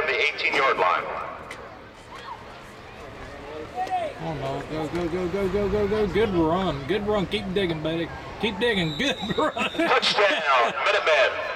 from the 18-yard line. Oh no, go, go, go, go, go, go, go. Good run. Good run. Keep digging, buddy. Keep digging. Good run. Touchdown, Minutemen.